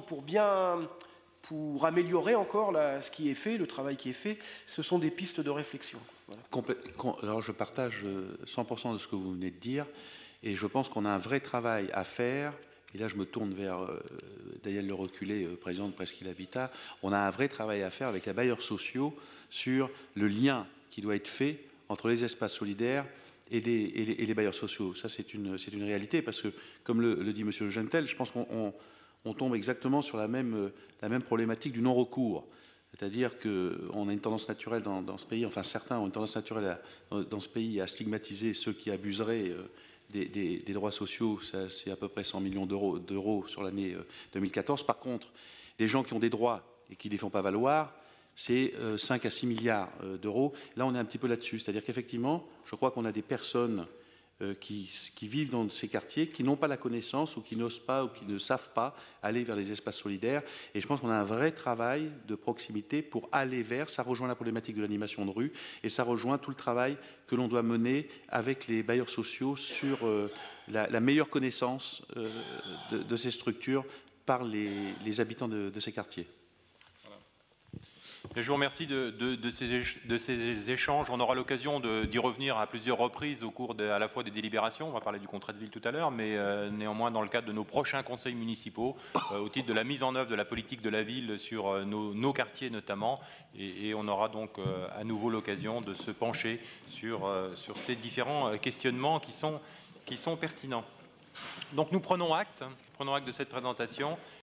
pour améliorer encore ce qui est fait, le travail qui est fait, ce sont des pistes de réflexion. Voilà. Alors je partage 100% de ce que vous venez de dire, et je pense qu'on a un vrai travail à faire, et là je me tourne vers Daniel Le Reculé, président de Presqu'île Habitat, on a un vrai travail à faire avec les bailleurs sociaux sur le lien qui doit être fait entre les espaces solidaires et les bailleurs sociaux. Ça c'est une réalité, parce que, comme le dit M. Le Gentel, je pense qu'on on tombe exactement sur la même problématique du non-recours. C'est-à-dire qu'on a une tendance naturelle dans ce pays, enfin certains ont une tendance naturelle dans ce pays à stigmatiser ceux qui abuseraient des droits sociaux. C'est à peu près 100 millions d'euros sur l'année 2014. Par contre, des gens qui ont des droits et qui ne les font pas valoir, c'est 5 à 6 milliards d'euros. Là, on est un petit peu là-dessus. C'est-à-dire qu'effectivement, je crois qu'on a des personnes qui vivent dans ces quartiers, qui n'ont pas la connaissance ou qui n'osent pas ou qui ne savent pas aller vers les espaces solidaires. Et je pense qu'on a un vrai travail de proximité pour aller vers. Ça rejoint la problématique de l'animation de rue et ça rejoint tout le travail que l'on doit mener avec les bailleurs sociaux sur la meilleure connaissance de ces structures par les habitants de ces quartiers. Je vous remercie de ces échanges. On aura l'occasion d'y revenir à plusieurs reprises au cours à la fois des délibérations, on va parler du contrat de ville tout à l'heure, mais néanmoins dans le cadre de nos prochains conseils municipaux, au titre de la mise en œuvre de la politique de la ville sur nos quartiers notamment, et on aura donc à nouveau l'occasion de se pencher sur ces différents questionnements qui sont pertinents. Donc nous prenons acte de cette présentation